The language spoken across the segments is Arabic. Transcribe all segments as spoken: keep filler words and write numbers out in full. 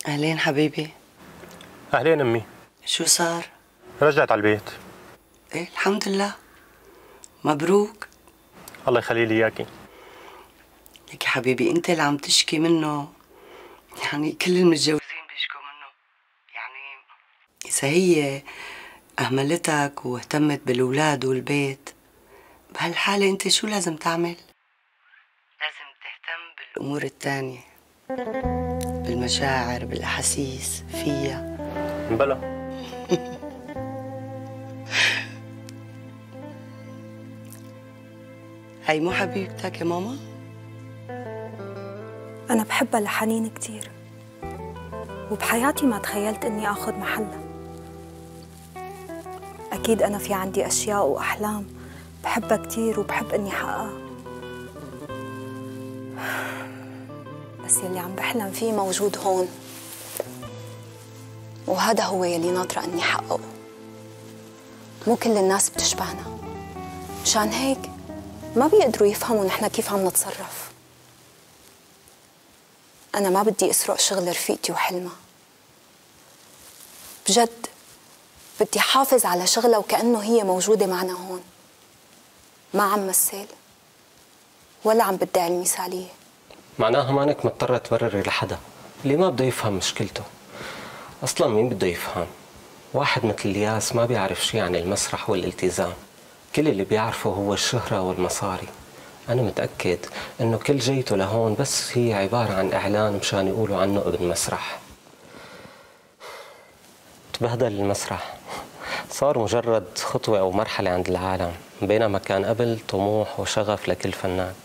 أهلين حبيبي. أهلين أمي. شو صار؟ رجعت على البيت. إيه الحمد لله. مبروك. الله يخلي لي إياكي. لك يا حبيبي أنت اللي عم تشكي منه، يعني كل المتجوزين بيشكوا منه. يعني إذا هي أهملتك واهتمت بالأولاد والبيت، بهالحالة أنت شو لازم تعمل؟ لازم تهتم بالأمور التانية، بالمشاعر، بالأحاسيس فيها. بلا. هي مو حبيبتك يا ماما؟ أنا بحبها لحنين كتير، وبحياتي ما تخيلت إني آخذ محلها. أكيد أنا في عندي أشياء وأحلام بحبها كتير وبحب إني حققها، بس يلي عم بحلم فيه موجود هون، وهذا هو يلي ناطرة إني حققه. مو كل الناس بتشبهنا، مشان هيك ما بيقدروا يفهموا نحن كيف عم نتصرف. أنا ما بدي أسرق شغل رفيقتي وحلمها، بجد بدي حافظ على شغلها وكأنه هي موجودة معنا هون. ما عم مثل ولا عم بدعي المثالية. معناها مانك مضطرة تبرري لحدا، اللي ما بده يفهم مشكلته. أصلاً مين بده يفهم؟ واحد مثل الياس ما بيعرف شيء عن المسرح والالتزام، كل اللي بيعرفه هو الشهرة والمصاري. أنا متأكد إنه كل جيته لهون بس هي عبارة عن إعلان مشان يقولوا عنه ابن مسرح. تبهدل المسرح، صار مجرد خطوة أو مرحلة عند العالم، بينما كان قبل طموح وشغف لكل فنان.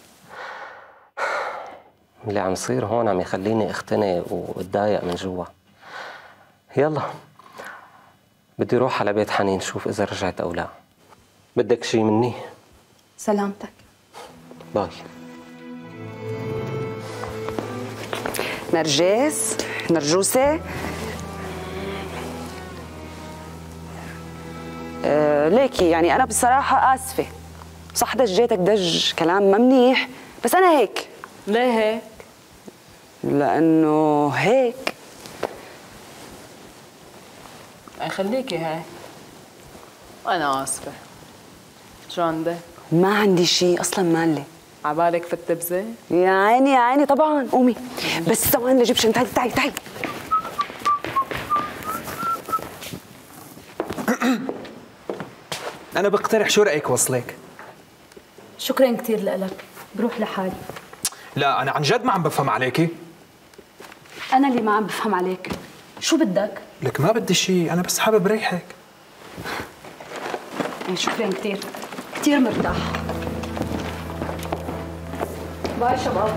اللي عم يصير هون عم يخليني اختنق واتضايق من جوا. يلا بدي روح على بيت حنين شوف إذا رجعت أو لا. بدك شي مني؟ سلامتك. باي. نرجس، نرجوسة. أه ليكي يعني أنا بصراحة آسفة، صح دجيتك دج كلام ما منيح، بس أنا هيك. ليه هيك؟ لأنه هيك. أي خليكي هاي. أنا آسفة. شو عندك؟ ما عندي شيء أصلاً، مالي. عبالك في التبزة؟ يا عيني يا عيني طبعاً، قومي بس ثواني لجيب شنطتي. تعي تعي. أنا بقترح، شو رأيك وصلك؟ شكراً كثير لك، بروح لحالي. لا أنا عن جد ما عم بفهم عليكي. أنا اللي ما عم بفهم عليك، شو بدك؟ لك ما بدي شيء، أنا بس حابب ريحك. شكراً كثير، كثير مرتاح. باي شباب.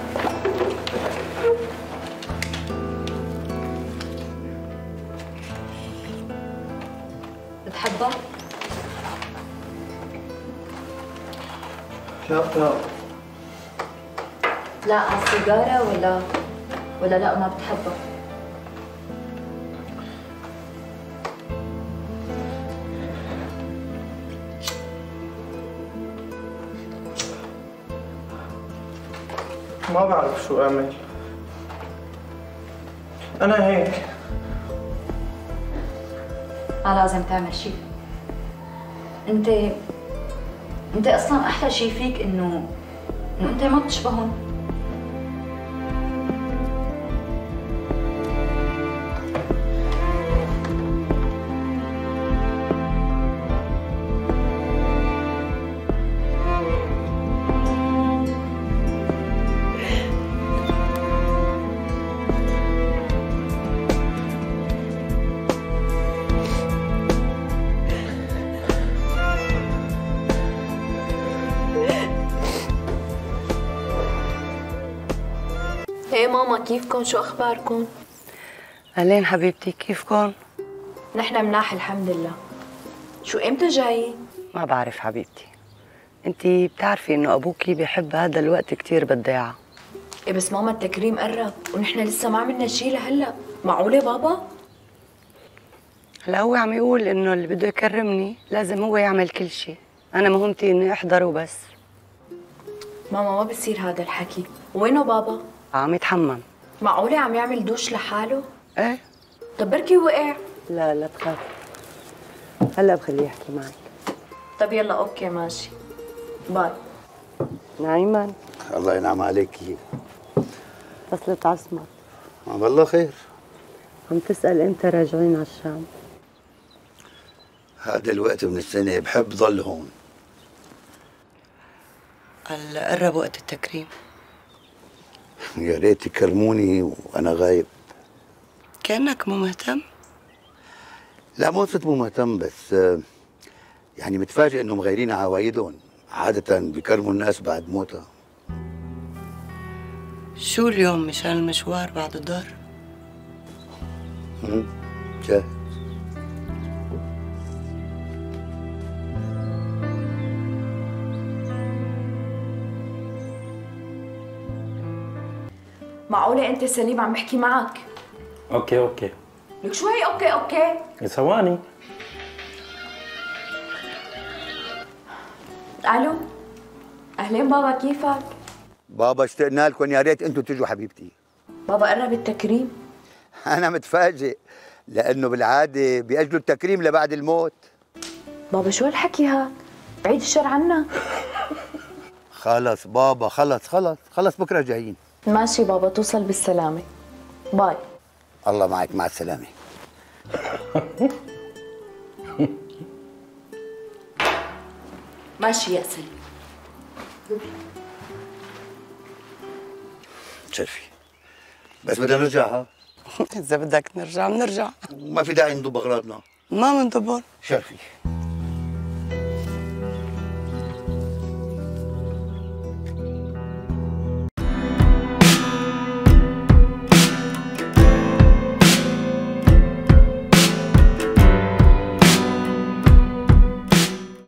بتحبها؟ لا لا لا على السيجارة ولا ولا لا ما بتحبها؟ ما بعرف شو أعمل. أنا هيك. ما لازم تعمل شيء. انت انت اصلا احلى شيء فيك انه انه انت ما بتشبههم. ايه ماما، كيفكن؟ شو اخباركن؟ أهلين حبيبتي، كيفكن؟ نحن مناح الحمد لله. شو امتى جايين؟ ما بعرف حبيبتي، انتي بتعرفي انه ابوكي بيحب هذا الوقت كثير بالضيعة. ايه بس ماما التكريم قرب ونحن لسه ما عملنا شيء لهلا، معقولة بابا؟ هلا هو عم يقول انه اللي بده يكرمني لازم هو يعمل كل شيء، انا مهمتي اني احضر وبس. ماما ما بصير هذا الحكي، وينه بابا؟ عم يتحمم. معقولة عم يعمل دوش لحاله؟ ايه. طب بركي وقع. لا لا تخاف، هلا بخليه يحكي معك. طب يلا اوكي ماشي، باي. نعيما الله ينعم عليكي. فصلت عصمت. والله خير. عم تسأل امتى راجعين على الشام؟ هذا الوقت من السنة بحب ضل هون. قال قرب وقت التكريم. يا ريت يكرموني وانا غايب. كأنك مو مهتم؟ لا مو صرت مو مهتم، بس يعني متفاجئ انهم مغيرين عوايدهم، عادة بيكرموا الناس بعد موتها. شو اليوم مشان المشوار بعد الظهر؟ امم جاهز. معقولة انت سليم عم بحكي معك؟ اوكي اوكي. لك شو هي اوكي اوكي؟ ثواني. الو، اهلين بابا، كيفك؟ بابا اشتقنا لكم، يا ريت انتم تجوا حبيبتي. بابا قرب التكريم. انا متفاجئ لانه بالعاده بيأجلوا التكريم لبعد الموت. بابا شو هالحكي هاد؟ بعيد الشر عنا. خلص بابا، خلص خلص خلص بكره جايين. ماشي بابا، توصل بالسلامة. باي. الله معك، مع السلامة. ماشي يا سليم. شرفي بس بدنا نرجع. ها إذا بدك نرجع بنرجع، ما في داعي نضب أغراضنا. ما بندبر. شرفي